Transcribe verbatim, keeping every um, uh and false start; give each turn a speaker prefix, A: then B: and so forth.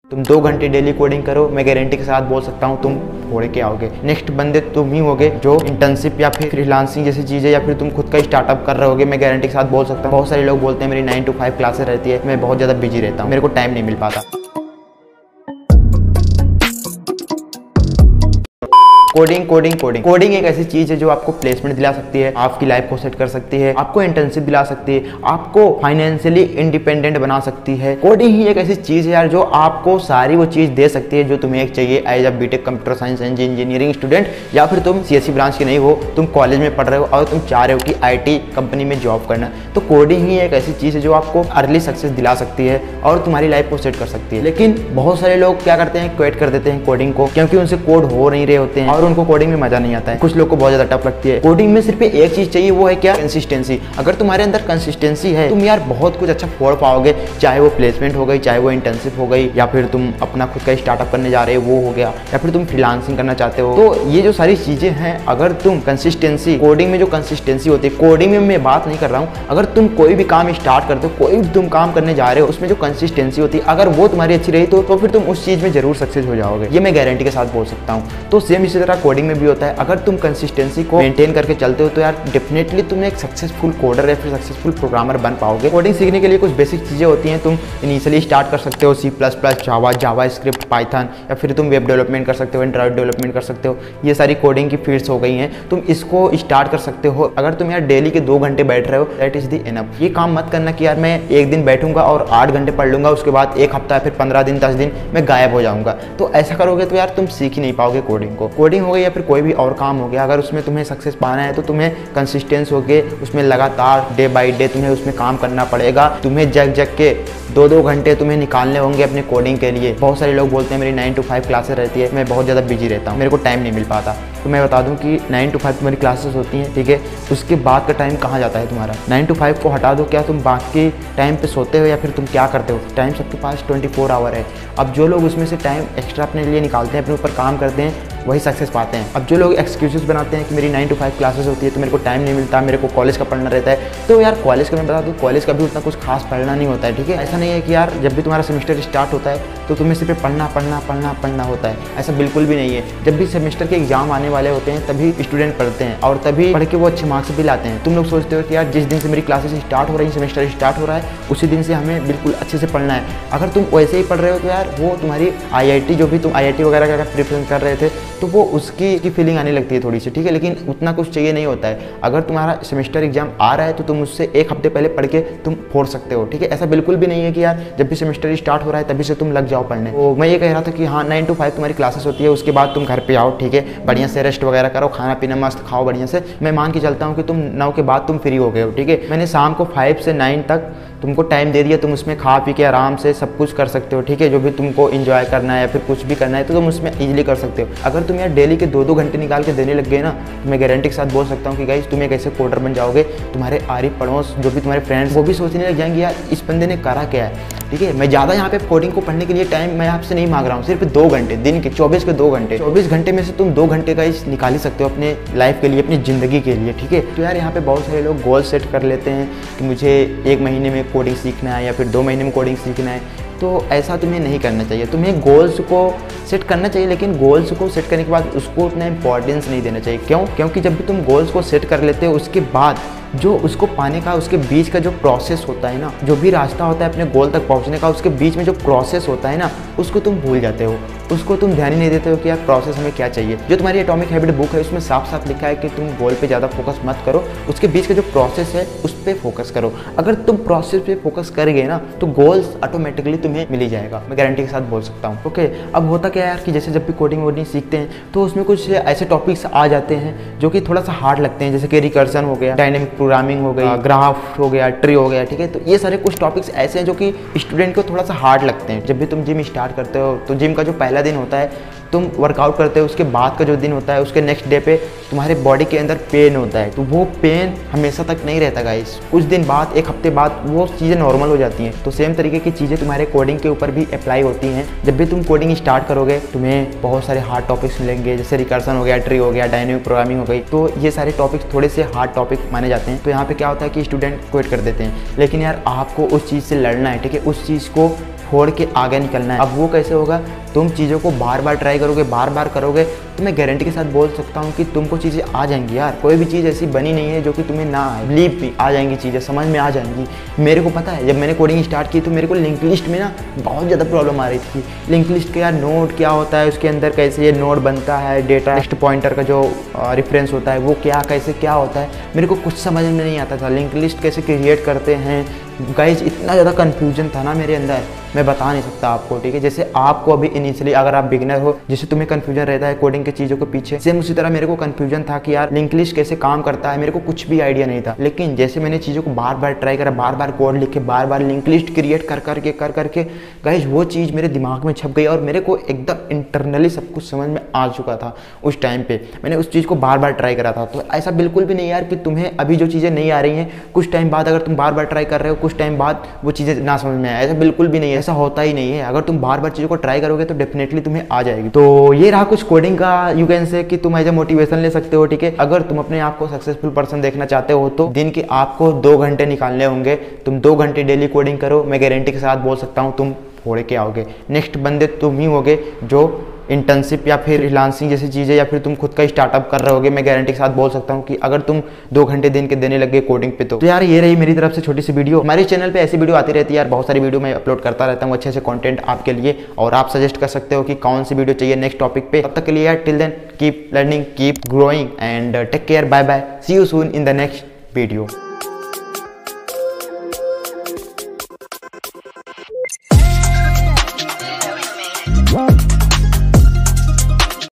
A: तुम दो घंटे डेली कोडिंग करो, मैं गारंटी के साथ बोल सकता हूँ तुम फोड़ के आओगे। नेक्स्ट बंदे तुम ही होगे जो इंटर्नशिप या फिर फ्रीलांसिंग जैसी चीज़ें या फिर तुम खुद का स्टार्टअप कर रहे होगे। मैं गारंटी के साथ बोल सकता हूँ। बहुत सारे लोग बोलते हैं मेरी नाइन टू फाइव क्लासेस रहती है, मैं बहुत ज़्यादा बिजी रहता हूँ, मेरे को टाइम नहीं मिल पाता। कोडिंग कोडिंग कोडिंग कोडिंग एक ऐसी चीज है जो आपको प्लेसमेंट दिला सकती है, आपकी लाइफ को सेट कर सकती है, आपको इंटर्नशिप दिला सकती है, आपको फाइनेंशियली इंडिपेंडेंट बना सकती है। कोडिंग ही एक ऐसी चीज है यार जो आपको सारी वो चीज दे सकती है जो तुम्हें एक चाहिए as a BTech computer science and engineering student, या फिर तुम सीएससी ब्रांच के नहीं हो, तुम कॉलेज में पढ़ रहे हो और तुम चाह रहे हो कि आईटी कंपनी में जॉब करना, तो कोडिंग ही एक ऐसी चीज है जो आपको अर्ली सक्सेस दिला सकती है और तुम्हारी लाइफ को सेट कर सकती है। लेकिन बहुत सारे लोग क्या करते हैं, क्विट कर देते हैं कोडिंग को, क्योंकि उनसे कोड हो नहीं रहे होते हैं और उनको कोडिंग में मजा नहीं आता है। कुछ लोग को बहुत ज्यादा टफ लगती है। कोडिंग में सिर्फ एक चीज चाहिए, वो है क्या, कंसिस्टेंसी। अगर तुम्हारे अंदर कंसिस्टेंसी है तुम यार बहुत कुछ अच्छा फोड़ पाओगे, चाहे वो प्लेसमेंट हो गई, चाहे वो इंटर्नशिप हो गई, या फिर तुम अपना खुद का स्टार्टअप करने जा रहे हो वो हो गया, या फिर तुम फ्रीलांसिंग करना चाहते हो। तो ये जो सारी चीजें हैं, अगर तुम कंसिस्टेंसी, कोडिंग में जो कंसिस्टेंसी होती है, कोडिंग में मैं बात नहीं कर रहा हूँ, अगर तुम कोई भी काम स्टार्ट करते हो, कोई भी तुम काम करने जा रहे हो, उसमें जो कंसिस्टेंसी होती है अगर वो तुम्हारी अच्छी रही तो, तो फिर तुम उस चीज में जरूर सक्सेस हो जाओगे। ये मैं गारंटी के साथ बोल सकता हूँ। तो सेम इसी तरह कोडिंग में भी होता है। अगर तुम कंसिस्टेंसी को मेंटेन करके चलते हो तो यार डेफिनेटली तुम एक सक्सेसफुल कोडर या फिर सक्सेसफुल प्रोग्रामर बन पाओगे। कोडिंग सीखने के लिए कुछ बेसिक चीजें होती हैं। तुम इनिशियली स्टार्ट कर सकते हो C plus plus, Java, JavaScript, Python, या फिर तुम वेब डेवलपमेंट कर सकते हो, एंड्रॉइड डेवलपमेंट कर सकते हो। ये सारी कोडिंग की फील्ड्स हो गई हैं, तुम इसको स्टार्ट कर सकते हो। अगर तुम यार डेली के दो घंटे बैठ रहे हो, दैट इज द इनफ। ये काम मत करना कि यार मैं एक दिन बैठूंगा और आठ घंटे पढ़ लूंगा, उसके बाद एक हफ्ता फिर पंद्रह दिन दस दिन मैं गायब हो जाऊंगा। तो ऐसा करोगे तो यार तुम सीख ही नहीं पाओगे कोडिंग को। कोडिंग हो गई या फिर कोई भी और काम हो गया, अगर उसमें तुम्हें सक्सेस पाना है तो तुम्हें कंसिस्टेंस होके उसमें लगातार डे बाय डे तुम्हें उसमें काम करना पड़ेगा। तुम्हें जग जग के दो दो घंटे तुम्हें निकालने होंगे अपने कोडिंग के लिए। बहुत सारे लोग बोलते हैं मेरी नाइन टू फाइव क्लासेस रहती है, मैं बहुत ज़्यादा बिजी रहता हूँ, मेरे को टाइम नहीं मिल पाता। तो मैं बता दूं कि नाइन टू फाइव तुम्हारी क्लासेस होती हैं, ठीक है, उसके बाद का टाइम कहाँ जाता है तुम्हारा? नाइन टू फाइव को हटा दो, क्या तुम बाकी टाइम पे सोते हो या फिर तुम क्या करते हो? टाइम सबके पास ट्वेंटी फोर आवर है। अब जो लोग उसमें से टाइम एक्स्ट्रा अपने लिए निकालते हैं, अपने ऊपर काम करते हैं, वही सक्सेस पाते हैं। अब जो लोग एक्सक्यूजेस बनाते हैं कि मेरी नाइन टू फाइव क्लासेस होती है तो मेरे को टाइम नहीं मिलता, मेरे को कॉलेज का पढ़ना रहता है, तो यार कॉलेज का मैं बता दूं, कॉलेज का भी उतना कुछ खास पढ़ना नहीं होता है, ठीक है। ऐसा नहीं है कि यार जब भी तुम्हारा सेमेस्टर स्टार्ट होता है तो तुम्हें सिर्फ पढ़ना पढ़ना पढ़ना पढ़ना होता है, ऐसा बिल्कुल भी नहीं है। जब भी सेमेस्टर के एग्जाम आने वाले होते हैं तभी स्टूडेंट पढ़ते हैं और तभी पढ़ के वो अच्छे मार्क्स भी लाते हैं। तुम लोग सोचते हो कि यार जिस दिन से मेरी क्लासेस स्टार्ट हो रही है, सेमेस्टर स्टार्ट हो रहा है, उसी दिन से हमें बिल्कुल अच्छे से पढ़ना है। अगर तुम वैसे ही पढ़ रहे हो तो यार वो तुम्हारी आई आई टी, जो भी तुम आई आई टी वगैरह का प्रिपरेशन कर रहे थे, तो वो उसकी की फीलिंग आने लगती है थोड़ी सी, ठीक है। लेकिन उतना कुछ चाहिए नहीं होता है। अगर तुम्हारा सेमेस्टर एग्जाम आ रहा है तो तुम उससे एक हफ्ते पहले पढ़ के तुम फोड़ सकते हो, ठीक है। ऐसा बिल्कुल भी नहीं है कि यार जब भी सेमेस्टर स्टार्ट हो रहा है तभी से तुम लग जाओ पढ़ने। तो मैं ये कह रहा था कि हाँ, नाइन टू फाइव तुम्हारी क्लासेस होती है, उसके बाद तुम घर पे आओ, ठीक है, बढ़िया से रेस्ट वगैरह करो, खाना पीना मस्त खाओ बढ़िया से। मैं मान के चलता हूँ कि तुम नौ के बाद तुम फ्री हो गए हो, ठीक है। मैंने शाम को फाइव से नाइन तक तुमको टाइम दे दिया, तुम उसमें खा पी के आराम से सब कुछ कर सकते हो, ठीक है। जो भी तुमको एंजॉय करना है या फिर कुछ भी करना है तो तुम उसमें इजीली कर सकते हो। अगर तुम यार डेली के दो दो घंटे निकाल के देने लग गए ना, तो मैं गारंटी के साथ बोल सकता हूँ कि गाइस तुम एक ऐसे कोडर बन जाओगे, तुम्हारे आरी पड़ोस जो भी तुम्हारे फ्रेंड्स वो भी सोचने लग जाएंगे यार इस बंदे ने करा क्या है, ठीक है। मैं ज़्यादा यहाँ पे कोडिंग को पढ़ने के लिए टाइम मैं आपसे नहीं मांग रहा हूँ, सिर्फ दो घंटे दिन के, चौबीस के दो घंटे चौबीस घंटे में से तुम दो घंटे का इस निकाल ही सकते हो अपने लाइफ के लिए, अपनी ज़िंदगी के लिए, ठीक है। तो यार यहाँ पे बहुत सारे लोग गोल सेट कर लेते हैं कि मुझे एक महीने में कोडिंग सीखना है या फिर दो महीने में कोडिंग सीखना है, तो ऐसा तुम्हें नहीं करना चाहिए। तुम्हें गोल्स को सेट करना चाहिए, लेकिन गोल्स को सेट करने के बाद उसको उतना इंपॉर्टेंस नहीं देना चाहिए। क्यों? क्योंकि जब भी तुम गोल्स को सेट कर लेते हो उसके बाद जो उसको पाने का, उसके बीच का जो प्रोसेस होता है ना, जो भी रास्ता होता है अपने गोल तक पहुंचने का, उसके बीच में जो प्रोसेस होता है ना, उसको तुम भूल जाते हो, उसको तुम ध्यान ही नहीं देते हो कि यार प्रोसेस हमें क्या चाहिए। जो तुम्हारी एटॉमिक हैबिट बुक है उसमें साफ साफ लिखा है कि तुम गोल पे ज़्यादा फोकस मत करो, उसके बीच का जो प्रोसेस है उस पर फोकस करो। अगर तुम प्रोसेस पे फोकस कर गए ना तो गोल्स ऑटोमेटिकली तुम्हें मिल ही जाएगा, मैं गारंटी के साथ बोल सकता हूँ, ओके। अब होता क्या है यार कि जैसे जब भी कोडिंग वोडिंग सीखते हैं तो उसमें कुछ ऐसे टॉपिक्स आ जाते हैं जो कि थोड़ा सा हार्ड लगते हैं, जैसे कि रिकर्सन हो गया, डायनेमिक प्रोग्रामिंग हो गई, ग्राफ हो गया, ट्री हो गया, ठीक है। तो ये सारे कुछ टॉपिक्स ऐसे हैं जो कि स्टूडेंट को थोड़ा सा हार्ड लगते हैं। जब भी तुम जिम स्टार्ट करते हो तो जिम का जो पहला दिन होता है तुम वर्कआउट करते हो, उसके बाद का जो दिन होता है उसके नेक्स्ट डे पे तुम्हारे बॉडी के अंदर पेन होता है, तो वो पेन हमेशा तक नहीं रहता गाइस, कुछ दिन बाद, एक हफ्ते बाद वो चीज़ें नॉर्मल हो जाती हैं। तो सेम तरीके की चीज़ें तुम्हारे कोडिंग के ऊपर भी अप्लाई होती हैं। जब भी तुम कोडिंग स्टार्ट करोगे तुम्हें बहुत सारे हार्ड टॉपिक्स मिलेंगे, जैसे रिकर्सन हो गया, ट्री हो गया, डायनेमिक प्रोग्रामिंग हो गई, तो ये सारे टॉपिक्स थोड़े से हार्ड टॉपिक माने जाते हैं। तो यहाँ पे क्या होता है कि स्टूडेंट क्विट कर देते हैं, लेकिन यार आपको उस चीज़ से लड़ना है, ठीक है, उस चीज़ को फोड़ के आगे निकलना है। अब वो कैसे होगा, तुम चीज़ों को बार बार ट्राई करोगे, बार बार करोगे, तो मैं गारंटी के साथ बोल सकता हूँ कि तुमको चीज़ें आ जाएंगी यार। कोई भी चीज़ ऐसी बनी नहीं है जो कि तुम्हें ना आए, बिलीव भी आ जाएंगी, चीज़ें समझ में आ जाएंगी। मेरे को पता है जब मैंने कोडिंग स्टार्ट की तो मेरे को लिंक लिस्ट में ना बहुत ज़्यादा प्रॉब्लम आ रही थी। लिंक लिस्ट का यार नोड क्या होता है, उसके अंदर कैसे ये नोड बनता है, डेटा नेक्स्ट पॉइंटर का जो रेफरेंस होता है वो क्या कैसे क्या होता है, मेरे को कुछ समझ में नहीं आता था। लिंक लिस्ट कैसे क्रिएट करते हैं गाइज, इतना ज़्यादा कन्फ्यूजन था ना मेरे अंदर, मैं बता नहीं सकता आपको, ठीक है। जैसे आपको अभी इनिशियली अगर आप बिगिनर हो, जैसे तुम्हें कन्फ्यूजन रहता है कोडिंग के चीज़ों के पीछे, सेम उसी तरह मेरे को कन्फ्यूजन था कि यार लिंक लिस्ट कैसे काम करता है, मेरे को कुछ भी आइडिया नहीं था। लेकिन जैसे मैंने चीज़ों को बार बार ट्राई करा, बार बार कोड लिख के, बार बार लिंक लिस्ट क्रिएट कर करके कर करके गाइज वो चीज़ मेरे दिमाग में छप गई और मेरे को एकदम इंटरनली सब कुछ समझ में आ चुका था। उस टाइम पे मैंने उस चीज़ को बार बार ट्राई करा था। तो ऐसा बिल्कुल भी नहीं यार कि तुम्हें अभी जो चीज़ें नहीं आ रही हैं, कुछ टाइम बाद अगर तुम बार बार ट्राई कर रहे हो, कुछ टाइम बाद वो चीज़ें ना समझ में आए, ऐसा बिल्कुल भी नहीं है, ऐसा होता ही नहीं है। अगर तुम बार बार चीज़ों को ट्राई करोगे तो डेफिनेटली तुम्हें आ जाएगी। तो ये रहा कुछ कोडिंग का, यू कैन से कि तुम एज ए मोटिवेशन ले सकते हो, ठीक है। अगर तुम अपने आप को सक्सेसफुल पर्सन देखना चाहते हो तो दिन के आपको दो घंटे निकालने होंगे। तुम दो घंटे डेली कोडिंग करो, मैं गारंटी के साथ बोल सकता हूँ तुम फोड़ के आओगे। नेक्स्ट बंदे तुम ही होगे जो इंटर्नशिप या फिर फ्रीलांसिंग जैसी चीज़ें या फिर तुम खुद का स्टार्टअप कर रहे होगे। मैं गारंटी के साथ बोल सकता हूँ कि अगर तुम दो घंटे दिन के देने लगे कोडिंग पे तो, तो यार ये रही मेरी तरफ से छोटी सी वीडियो। हमारे चैनल पे ऐसी वीडियो आती रहती है यार, बहुत सारी वीडियो मैं अपलोड करता रहता हूँ, अच्छे अच्छे कंटेंट आपके लिए, और आप सजेस्ट कर सकते हो कि कौन सी वीडियो चाहिए नेक्स्ट टॉपिक पे। तब तक के लिए यार till then keep learning, keep growing and take care, bye bye, see you soon in the next video.